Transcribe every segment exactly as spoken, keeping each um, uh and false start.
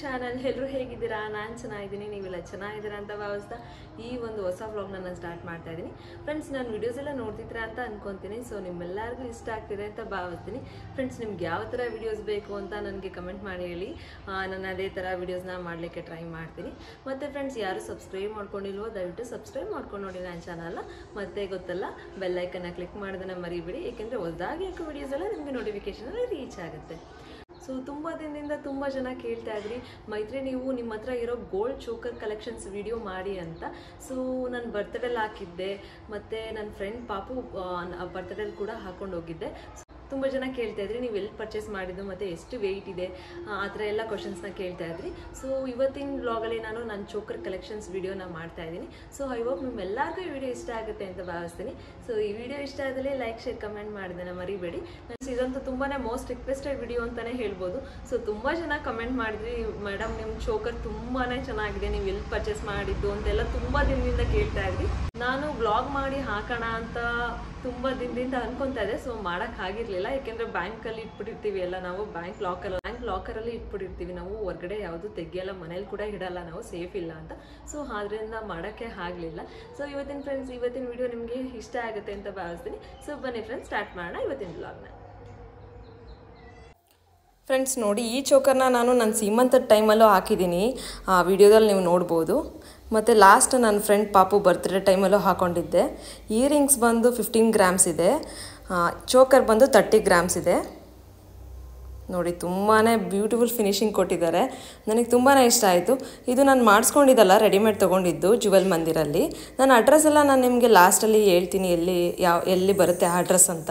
Channel. ಎಲ್ಲರೂ ಹೇಗಿದ್ದೀರಾ? ನಾನು ಚೆನ್ನಾಗಿದ್ದೀನಿ, ನೀವೆಲ್ಲ ಚೆನ್ನಾಗಿದ್ದೀರಾ ಅಂತ ಭಾವಿಸ್ತಾ ಈ ಒಂದು ಹೊಸ ವ್ಲಾಗ್ನ ನಾನು ಸ್ಟಾರ್ಟ್ ಮಾಡ್ತಾ ಇದ್ದೀನಿ. ಫ್ರೆಂಡ್ಸ್, ನಾನು ವಿಡಿಯೋಸ್ ಎಲ್ಲ ನೋಡ್ತಿದ್ದೀರಾ ಅಂತ ಅನ್ಕೊತೀನಿ. ಸೊ ನಿಮ್ಮೆಲ್ಲರಿಗೂ ಇಷ್ಟ ಆಗ್ತಿದೆ ಅಂತ ಭಾವಿಸ್ತೀನಿ. ಫ್ರೆಂಡ್ಸ್, ನಿಮ್ಗೆ ಯಾವ ಥರ ವಿಡಿಯೋಸ್ ಬೇಕು ಅಂತ ನನಗೆ ಕಮೆಂಟ್ ಮಾಡಿ ಹೇಳಿ. ನಾನು ಅದೇ ಥರ ವಿಡಿಯೋಸ್ನ ಮಾಡಲಿಕ್ಕೆ ಟ್ರೈ ಮಾಡ್ತೀನಿ. ಮತ್ತು ಫ್ರೆಂಡ್ಸ್, ಯಾರು ಸಬ್ಸ್ಕ್ರೈಬ್ ಮಾಡ್ಕೊಂಡಿಲ್ವೋ ದಯವಿಟ್ಟು ಸಬ್ಸ್ಕ್ರೈಬ್ ಮಾಡ್ಕೊಂಡು ನೋಡಿ ನನ್ನ ಚಾನಲ್ನ. ಮತ್ತು ಗೊತ್ತಲ್ಲ, ಬೆಲ್ಲೈಕನ್ನ ಕ್ಲಿಕ್ ಮಾಡೋದನ್ನು ಮರಿಬೇಡಿ, ಏಕೆಂದರೆ ಹೊಸದಾಗಿ ಹಾಕೋ ವಿಡಿಯೋಸ್ ಎಲ್ಲ ನಿಮಗೆ ನೋಟಿಫಿಕೇಶನ್ ರೀಚ್ ಆಗುತ್ತೆ. ಸೊ ತುಂಬ ದಿನದಿಂದ ತುಂಬ ಜನ ಕೇಳ್ತಾ ಇದ್ರಿ, ಮೈತ್ರಿ ನೀವು ನಿಮ್ಮ ಹತ್ರ ಇರೋ ಗೋಲ್ಡ್ ಚೋಕರ್ ಕಲೆಕ್ಷನ್ಸ್ ವಿಡಿಯೋ ಮಾಡಿ ಅಂತ. ಸೊ ನಾನು ಬರ್ತ್ಡೇಲಿ ಹಾಕಿದ್ದೆ, ಮತ್ತು ನನ್ನ ಫ್ರೆಂಡ್ ಪಾಪು ಬರ್ತ್ಡೇಲಿ ಕೂಡ ಹಾಕೊಂಡು ಹೋಗಿದ್ದೆ. ತುಂಬ ಜನ ಕೇಳ್ತಾ ಇದ್ರಿ ನೀವು ಎಲ್ಲಿ ಪರ್ಚೇಸ್ ಮಾಡಿದ್ದು ಮತ್ತು ಎಷ್ಟು ವೆಯ್ಟ್ ಇದೆ, ಆ ಥರ ಎಲ್ಲ ಕ್ವಶನ್ಸ್ನ ಕೇಳ್ತಾ ಇದ್ರಿ. ಸೊ ಇವತ್ತಿನ ವ್ಲಾಗಲ್ಲಿ ನಾನು ನನ್ನ ಚೋಕರ್ ಕಲೆಕ್ಷನ್ಸ್ ವಿಡಿಯೋನ ಮಾಡ್ತಾ ಇದ್ದೀನಿ. ಸೊ ಐ ಹೋಪ್ ನಿಮ್ಮೆಲ್ಲರಿಗೂ ಈ ವಿಡಿಯೋ ಇಷ್ಟ ಆಗುತ್ತೆ ಅಂತ ಭಾವಿಸ್ತೀನಿ. ಸೊ ಈ ವಿಡಿಯೋ ಇಷ್ಟ ಆದಲ್ಲಿ ಲೈಕ್ ಶೇರ್ ಕಮೆಂಟ್ ಮಾಡಿದೆ ಮರಿಬೇಡಿ. ಇದಂತೂ ತುಂಬಾ ಮೋಸ್ಟ್ ರಿಕ್ವೆಸ್ಟೆಡ್ ವಿಡಿಯೋ ಅಂತಲೇ ಹೇಳ್ಬೋದು. ಸೊ ತುಂಬ ಜನ ಕಮೆಂಟ್ ಮಾಡಿದ್ರಿ, ಮೇಡಮ್ ನಿಮ್ಮ ಚೋಕರ್ ತುಂಬಾ ಚೆನ್ನಾಗಿದೆ, ನೀವು ಎಲ್ಲಿ ಪರ್ಚೇಸ್ ಮಾಡಿದ್ದು ಅಂತೆಲ್ಲ ತುಂಬ ದಿನದಿಂದ ಕೇಳ್ತಾ ಇದ್ರಿ. ನಾನು ಬ್ಲಾಗ್ ಮಾಡಿ ಹಾಕೋಣ ಅಂತ ತುಂಬ ದಿನದಿಂದ ಅನ್ಕೊತಾ ಇದ್ದೆ. ಸೊ ಮಾಡೋಕ್ಕೆ ಆಗಿರಲಿಲ್ಲ, ಯಾಕೆಂದರೆ ಬ್ಯಾಂಕಲ್ಲಿ ಇಟ್ಬಿಟ್ಟಿರ್ತೀವಿ ಎಲ್ಲ ನಾವು, ಬ್ಯಾಂಕ್ ಲಾಕರ್ ಬ್ಯಾಂಕ್ ಲಾಕರಲ್ಲಿ ಇಟ್ಬಿಟ್ಟಿರ್ತೀವಿ ನಾವು, ಹೊರಗಡೆ ಯಾವುದು ತೆಗಿಯಲ್ಲ, ಮನೇಲಿ ಕೂಡ ಇಡಲ್ಲ ನಾವು, ಸೇಫ್ ಇಲ್ಲ ಅಂತ. ಸೊ ಅದರಿಂದ ಮಾಡೋಕ್ಕೆ ಆಗಲಿಲ್ಲ. ಸೊ ಇವತ್ತಿನ ಫ್ರೆಂಡ್ಸ್, ಇವತ್ತಿನ ವಿಡಿಯೋ ನಿಮಗೆ ಇಷ್ಟ ಆಗುತ್ತೆ ಅಂತ ಭಾವಿಸ್ತೀನಿ. ಸೊ ಬನ್ನಿ ಫ್ರೆಂಡ್ಸ್, ಸ್ಟಾರ್ಟ್ ಮಾಡೋಣ ಇವತ್ತಿನ ಬ್ಲಾಗ್ನ. ಫ್ರೆಂಡ್ಸ್ ನೋಡಿ, ಈ ಚೋಕರ್ನ ನಾನು ನನ್ನ ಸೀಮಂತದ ಟೈಮಲ್ಲೂ ಹಾಕಿದ್ದೀನಿ, ಆ ವಿಡಿಯೋದಲ್ಲಿ ನೀವು ನೋಡ್ಬೋದು. ಮತ್ತು ಲಾಸ್ಟ್ ನನ್ನ ಫ್ರೆಂಡ್ ಪಾಪು ಬರ್ತ್ಡೇ ಟೈಮಲ್ಲೂ ಹಾಕ್ಕೊಂಡಿದ್ದೆ. ಇಯರಿಂಗ್ಸ್ ಬಂದು ಫಿಫ್ಟೀನ್ ಗ್ರಾಮ್ಸ್ ಇದೆ, ಚೋಕರ್ ಬಂದು ತರ್ಟಿ ಗ್ರಾಮ್ಸ್ ಇದೆ. ನೋಡಿ ತುಂಬಾ ಬ್ಯೂಟಿಫುಲ್ ಫಿನಿಶಿಂಗ್ ಕೊಟ್ಟಿದ್ದಾರೆ, ನನಗೆ ತುಂಬಾ ಇಷ್ಟ ಆಯಿತು. ಇದು ನಾನು ಮಾಡಿಸ್ಕೊಂಡಿದ್ದಲ್ಲ, ರೆಡಿಮೇಡ್ ತೊಗೊಂಡಿದ್ದು ಜುವೆಲ್ ಮಂದಿರಲ್ಲಿ. ನನ್ನ ಅಡ್ರೆಸ್ ಎಲ್ಲ ನಾನು ನಿಮಗೆ ಲಾಸ್ಟಲ್ಲಿ ಹೇಳ್ತೀನಿ, ಎಲ್ಲಿ ಯಾವ ಎಲ್ಲಿ ಬರುತ್ತೆ ಆ ಅಡ್ರೆಸ್ ಅಂತ.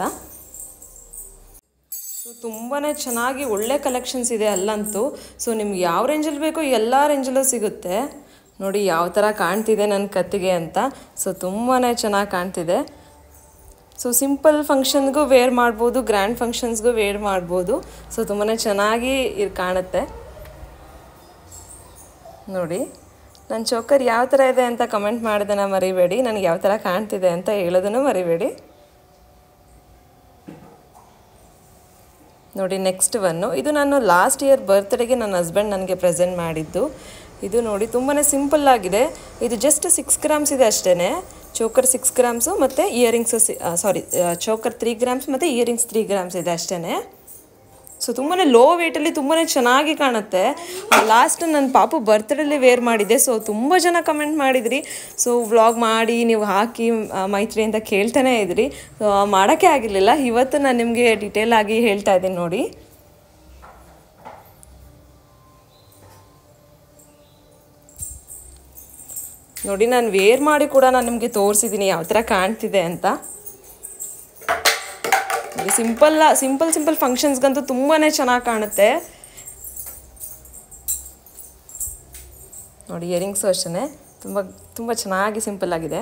ತುಂಬಾ ಚೆನ್ನಾಗಿ ಒಳ್ಳೆ ಕಲೆಕ್ಷನ್ಸ್ ಇದೆ ಅಲ್ಲಂತೂ. ಸೊ ನಿಮ್ಗೆ ಯಾವ ರೇಂಜಲ್ಲಿ ಬೇಕೋ ಎಲ್ಲ ರೇಂಜಲ್ಲೂ ಸಿಗುತ್ತೆ. ನೋಡಿ ಯಾವ ಥರ ಕಾಣ್ತಿದೆ ನನ್ನ ಕತ್ತಿಗೆ ಅಂತ. ಸೊ ತುಂಬಾ ಚೆನ್ನಾಗಿ ಕಾಣ್ತಿದೆ. ಸೊ ಸಿಂಪಲ್ ಫಂಕ್ಷನ್ಗೂ ವೇರ್ ಮಾಡ್ಬೋದು, ಗ್ರ್ಯಾಂಡ್ ಫಂಕ್ಷನ್ಸ್ಗೂ ವೇರ್ ಮಾಡ್ಬೋದು. ಸೊ ತುಂಬಾ ಚೆನ್ನಾಗಿ ಇದು ಕಾಣುತ್ತೆ. ನೋಡಿ ನನ್ನ ಚೋಕರ್ ಯಾವ ಥರ ಇದೆ ಅಂತ ಕಮೆಂಟ್ ಮಾಡೋದನ್ನು ಮರಿಬೇಡಿ, ನನಗೆ ಯಾವ ಥರ ಕಾಣ್ತಿದೆ ಅಂತ ಹೇಳೋದನ್ನು ಮರಿಬೇಡಿ. ನೋಡಿ ನೆಕ್ಸ್ಟ್ ಒನ್ನು, ಇದು ನಾನು ಲಾಸ್ಟ್ ಇಯರ್ ಬರ್ತ್ಡೇಗೆ ನನ್ನ ಹಸ್ಬೆಂಡ್ ನನಗೆ ಪ್ರೆಸೆಂಟ್ ಮಾಡಿದ್ದು. ಇದು ನೋಡಿ ತುಂಬಾ ಸಿಂಪಲ್ ಆಗಿದೆ. ಇದು ಜಸ್ಟ್ ಸಿಕ್ಸ್ ಗ್ರಾಮ್ಸ್ ಇದೆ ಅಷ್ಟೇ. ಚೋಕರ್ ಸಿಕ್ಸ್ ಗ್ರಾಮ್ಸು ಮತ್ತು ಇಯರಿಂಗ್ಸು ಸಿ ಸಾರಿ ಚೋಕರ್ ತ್ರೀ ಗ್ರಾಮ್ಸ್ ಮತ್ತು ಇಯರಿಂಗ್ಸ್ ತ್ರೀ ಗ್ರಾಮ್ಸ್ ಇದೆ ಅಷ್ಟೇ. ಸೊ ತುಂಬಾ ಲೋ ವೇಟಲ್ಲಿ ತುಂಬಾ ಚೆನ್ನಾಗಿ ಕಾಣುತ್ತೆ. ಲಾಸ್ಟ್ ನನ್ನ ಪಾಪು ಬರ್ತ್ಡೇಲಿ ವೇರ್ ಮಾಡಿದ್ದೆ. ಸೊ ತುಂಬ ಜನ ಕಮೆಂಟ್ ಮಾಡಿದ್ರಿ, ಸೊ ವ್ಲಾಗ್ ಮಾಡಿ ನೀವು ಹಾಕಿ ಮೈತ್ರಿ ಅಂತ ಕೇಳ್ತಾನೆ ಇದ್ರಿ. ಸೊ ಮಾಡೋಕ್ಕೆ ಆಗಿರಲಿಲ್ಲ. ಇವತ್ತು ನಾನು ನಿಮಗೆ ಡಿಟೇಲ್ ಆಗಿ ಹೇಳ್ತಾ ಇದ್ದೀನಿ ನೋಡಿ. ನೋಡಿ ನಾನು ವೇರ್ ಮಾಡಿ ಕೂಡ ನಾನು ನಿಮಗೆ ತೋರಿಸಿದ್ದೀನಿ ಯಾವ ಥರ ಕಾಣ್ತಿದೆ ಅಂತ. ಸಿಂಪಲ್ ಸಿಂಪಲ್ ಸಿಂಪಲ್ ಫಂಕ್ಷನ್ಸ್ಗಂತೂ ತುಂಬಾ ಚೆನ್ನಾಗಿ ಕಾಣುತ್ತೆ. ನೋಡಿ ಇಯರಿಂಗ್ಸು ಅಷ್ಟೇ ತುಂಬ ತುಂಬ ಚೆನ್ನಾಗಿ ಸಿಂಪಲ್ ಆಗಿದೆ.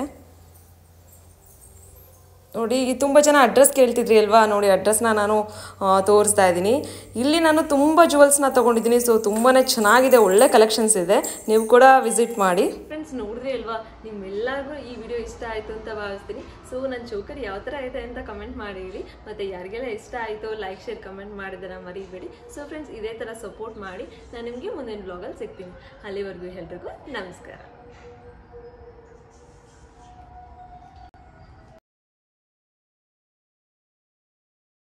ನೋಡಿ ತುಂಬ ಜನ ಅಡ್ರೆಸ್ ಕೇಳ್ತಿದ್ರಿ ಅಲ್ವಾ, ನೋಡಿ ಅಡ್ರೆಸ್ನ ನಾನು ತೋರಿಸ್ತಾ ಇದ್ದೀನಿ. ಇಲ್ಲಿ ನಾನು ತುಂಬ ಜುವೆಲ್ಸ್ನ ತೊಗೊಂಡಿದ್ದೀನಿ. ಸೊ ತುಂಬಾ ಚೆನ್ನಾಗಿದೆ, ಒಳ್ಳೆ ಕಲೆಕ್ಷನ್ಸ್ ಇದೆ, ನೀವು ಕೂಡ ವಿಸಿಟ್ ಮಾಡಿ. ಫ್ರೆಂಡ್ಸ್ ನೋಡಿದ್ರಿ ಅಲ್ವಾ, ನಿಮ್ಮೆಲ್ಲರಿಗೂ ಈ ವಿಡಿಯೋ ಇಷ್ಟ ಆಯಿತು ಅಂತ ಭಾವಿಸ್ತೀನಿ. ಸೊ ನನ್ನ ಚೋಕರ್ ಯಾವ ಥರ ಇದೆ ಅಂತ ಕಮೆಂಟ್ ಮಾಡಿರಿ, ಮತ್ತು ಯಾರಿಗೆಲ್ಲ ಇಷ್ಟ ಆಯಿತು ಲೈಕ್ ಶೇರ್ ಕಮೆಂಟ್ ಮಾಡಿದ್ರೆ ಮರಿಬೇಡಿ. ಸೊ ಫ್ರೆಂಡ್ಸ್, ಇದೇ ಥರ ಸಪೋರ್ಟ್ ಮಾಡಿ. ನಾನು ನಿಮಗೆ ಮುಂದಿನ ಬ್ಲಾಗಲ್ಲಿ ಸಿಗ್ತೀನಿ. ಅಲ್ಲಿವರೆಗೂ ಎಲ್ರಿಗೂ ನಮಸ್ಕಾರ.